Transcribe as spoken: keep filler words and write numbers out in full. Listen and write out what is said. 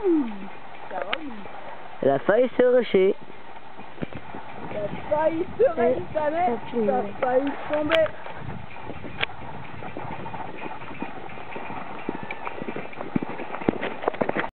Elle a failli se rusher. Elle a failli se réinstaller, ça a failli tomber.